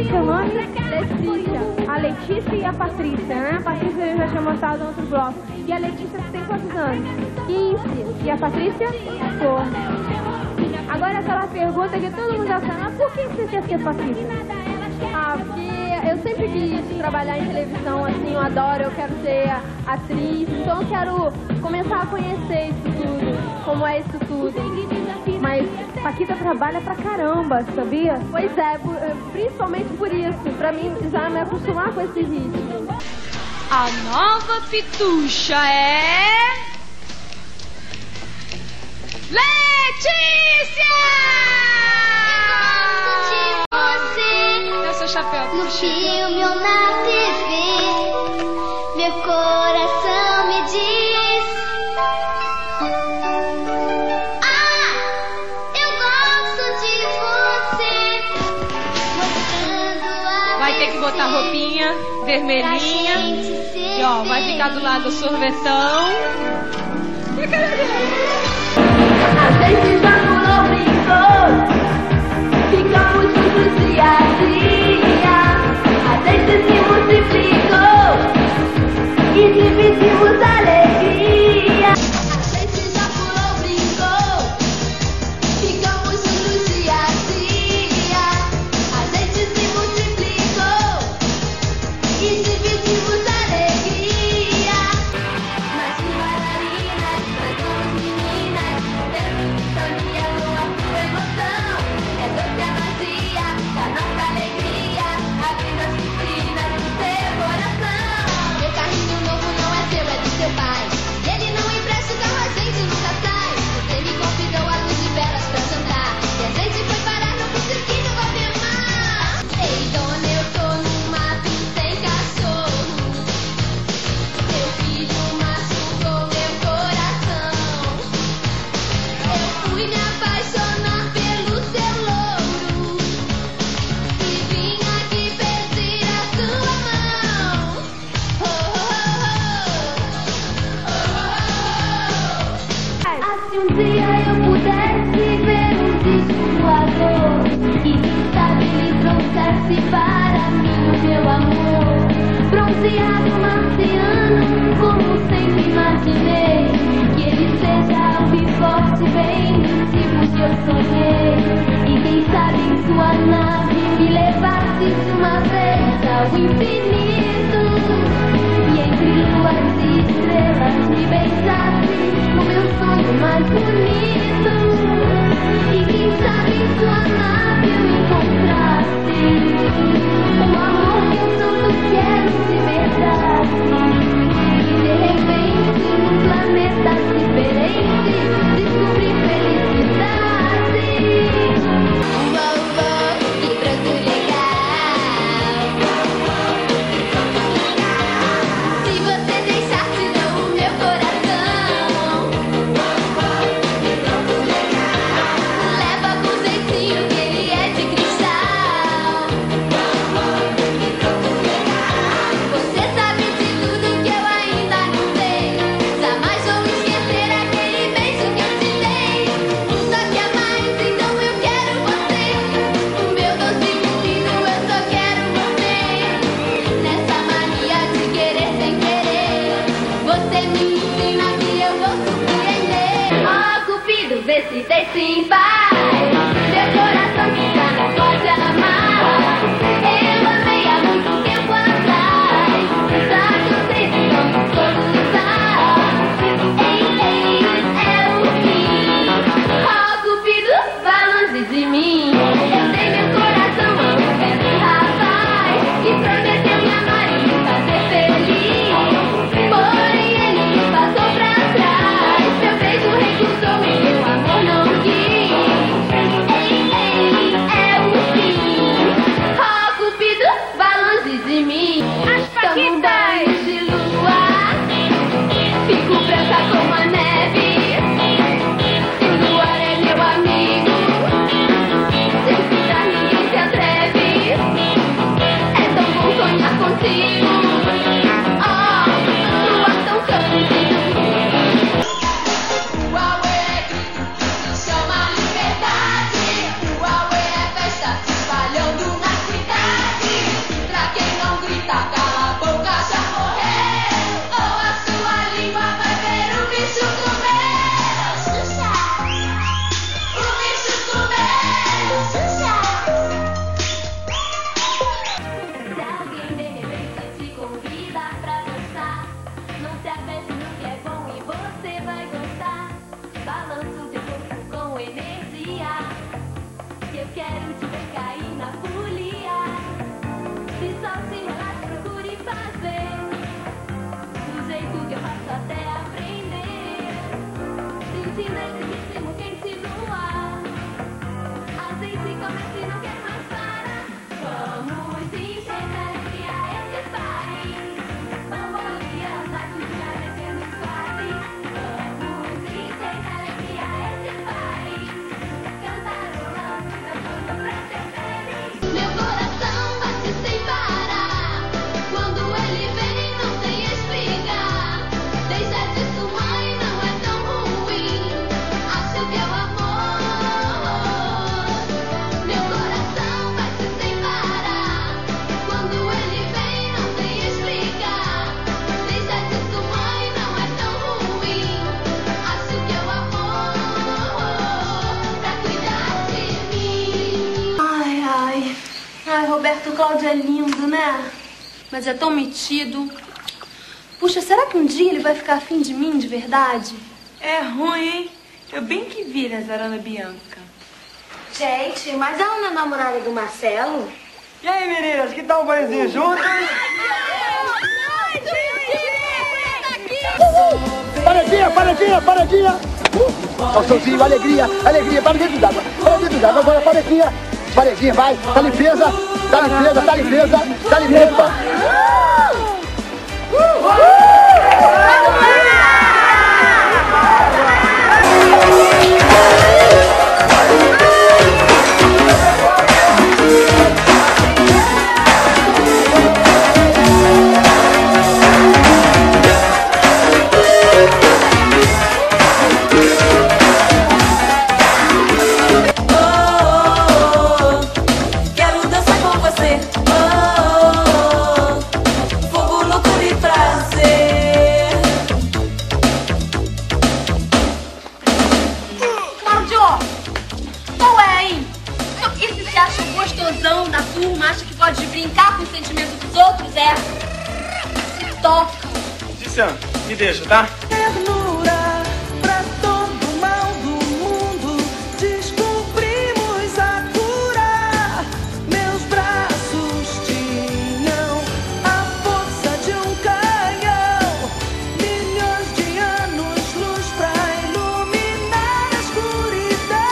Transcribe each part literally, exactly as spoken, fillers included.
seu nome? Letícia. A Letícia e a Patrícia, né? A Patrícia eu já tinha mostrado no outro bloco. E a Letícia tem quantos anos? quinze. E a Patrícia? quatorze. Agora aquela pergunta que todo mundo já sabe, mas por que você quer ser Patrícia? Ah, porque eu sempre quis trabalhar em televisão, assim, eu adoro, eu quero ser atriz, então eu quero começar a conhecer isso tudo, como é isso tudo. Mas Paquita trabalha pra caramba, sabia? Pois é, principalmente por isso, pra mim já me acostumar com esse ritmo. A nova pitucha é... Letícia! Chapéu, no filme ou na T V, meu coração me diz: ah, eu gosto de você. Mostrando a vai ter que botar roupinha vermelhinha e ó, vai ficar do lado do sorvetão. E a cara dela? A gente já pulou, brincou, ficamos juntos dia a dia. A gente se multiplicou e dividimos a alegria. A gente já pulou, brincou, ficamos juntos dia a dia. A gente se multiplicou e dividimos a alegria. Mas que bailarinas, nós somos meninas, temos sintonia numa pura emoção. É doce a magia da nossa alegria, abrindo as piscinas do seu coração. Meu carrinho novo não é seu, é do seu pai. E ele não empresta o carro, a gente nunca sai. Você me convidou a luz de velas pra jantar e a gente foi parar no botequim do Guatemala. Ei, dona, eu tô numa pista sem cachorro. Seu filho machucou meu coração. Eu fui me apaixonar pelo seu louro e vim aqui pedir a sua mão. Oh, oh, oh, oh. Se um dia eu pudesse ver um disco voador e quem sabe ele trouxesse para mim o meu amor, bronzeado marciano, como sempre imaginei, que ele seja alto e forte, bem no tipo que eu sonhei, e quem sabe em sua nave me levasse de uma vez ao infinito, e entre luas e estrelas me beijasse o meu sonho mais bonito, e quem sabe em sua nave eu encontrasse o amor que eu tanto quero de verdade. E de repente num planeta diferente descobri felicidade. Vovó, que branco legal. Se você deixar te dou o meu coração. Leva com jeitinho que ele é de cristal. Você sabe de tudo que eu ainda não sei. Jamais vou esquecer aquele beijo que eu te dei. Um toque a mais, então eu quero você. O meu doce menino, eu só quero você. Nessa mania de querer sem querer, você me ensina que eu vou surpreender. Ó, Cupido, vê se deixa em paz. Meu coração que já não pode amar. Eu amei há muito tempo atrás. Já cansei de tanto soluçar. Ei, ei, é o fim. Ó, Cupido, vá longe de mim. Eu dei meu coração a um certo rapaz que prometeu me amar e me fazer feliz. Porém ele me passou pra trás. Meu beijo recusou e meu amor não quis. Ai, Roberto Cláudio é lindo, né? Mas é tão metido. Puxa, será que um dia ele vai ficar afim de mim de verdade? É ruim, hein? Eu bem que vi a Zarana Bianca. Gente, mas ela não é namorada do Marcelo? E aí, meninas, que tal um banhozinho juntas? Paradinha, paradinha, paradinha! Ó, solzinho, alegria, alegria, para dentro d'água, para dentro d'água, agora paradinha, paradinha, vai, tá limpeza, tá limpeza, tá limpeza, tá limpeza. Gostosão da turma, acha que pode brincar com o sentimento dos outros, é? Se toca. Tiziano, me deixa, tá? Ternura pra todo mal do mundo, descobrimos a cura. Meus braços tinham a força de um canhão, milhões de anos luz pra iluminar a escuridão.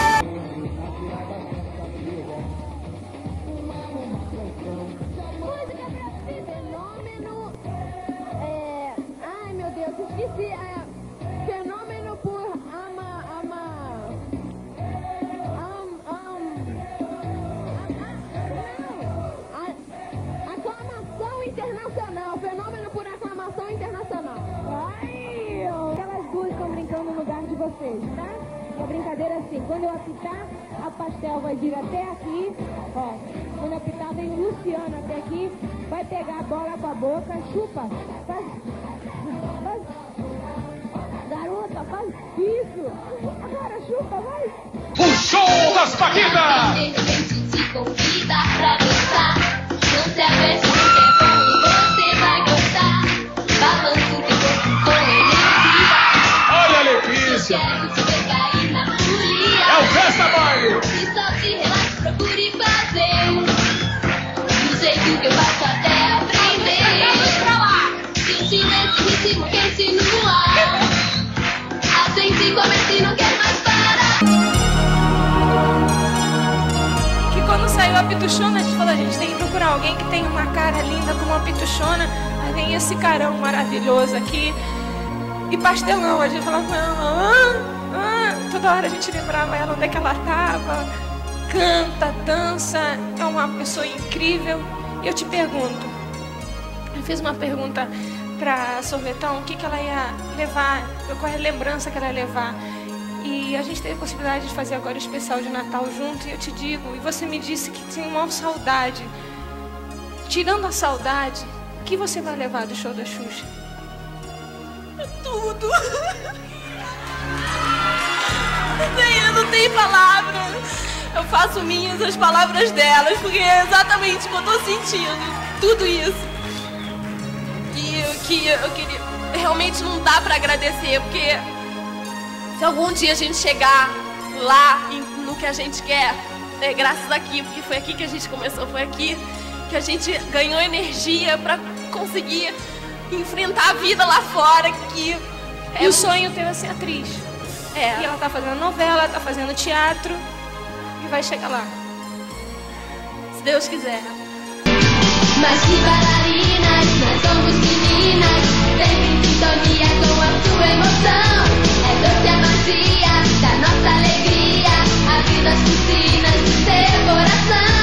Esqueci, é, fenômeno por ama, ama, am, am, a, a, aclamação internacional, fenômeno por aclamação internacional. Ai, aquelas duas estão brincando no lugar de vocês, tá? A brincadeira é assim, quando eu apitar, a pastel vai vir até aqui, ó, quando eu apitar vem o Luciano até aqui, vai pegar a bola com a boca, chupa, faz, faz, garota, faz isso, agora chupa, vai. O show das Paquitas! De repente te convida pra dançar, não se aveste no que é bom e você vai gostar, balança o teu corpo com energia. Olha a Letícia! Quero te ver cair na folia. É o Festa Baile! E só se relaxa, procure fazer do jeito que eu faço até aprender. Sentindo esse ritmo quente no ar, a gente começa e não quer mais parar. Que quando saiu a Pituchona, a gente falou, a gente tem que procurar alguém que tem uma cara linda como a Pituchona. Aí vem esse carão maravilhoso aqui. E pastelão, a gente falava com ela, ah, ah. Toda hora a gente lembrava ela onde é que ela estava. Canta, dança, é uma pessoa incrível. E eu te pergunto, eu fiz uma pergunta para Sorvetão, o que, que ela ia levar, qual é a lembrança que ela ia levar. E a gente teve a possibilidade de fazer agora o especial de Natal junto, e eu te digo, e você me disse que tem uma saudade. Tirando a saudade, o que você vai levar do show da Xuxa? Tudo. Eu não tenho palavras. Eu faço minhas as palavras delas, porque é exatamente o que eu tô sentindo. Tudo isso. E o que eu queria... Realmente não dá pra agradecer, porque se algum dia a gente chegar lá no que a gente quer, é graças aqui, porque foi aqui que a gente começou, foi aqui que a gente ganhou energia pra conseguir enfrentar a vida lá fora, que é e o sonho teu é ser atriz. É. E ela tá fazendo novela, tá fazendo teatro e vai chegar lá. Se Deus quiser. Mas que bailarinas, nós somos meninas, sempre em sintonia com a sua emoção. É doce a magia da nossa alegria, a vida as piscinas do seu coração.